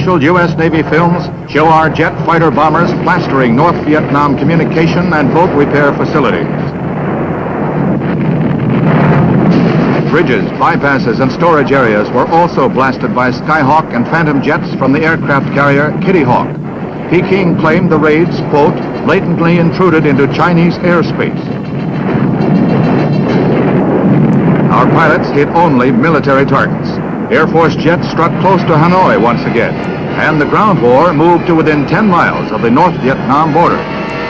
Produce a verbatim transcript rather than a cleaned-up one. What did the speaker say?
official U S Navy films show our jet fighter bombers plastering North Vietnam communication and boat repair facilities. Bridges, bypasses, and storage areas were also blasted by Skyhawk and Phantom jets from the aircraft carrier Kitty Hawk. Peking claimed the raids, quote, blatantly intruded into Chinese airspace. Our pilots hit only military targets. Air Force jets struck close to Hanoi once again, and the ground war moved to within ten miles of the North Vietnam border.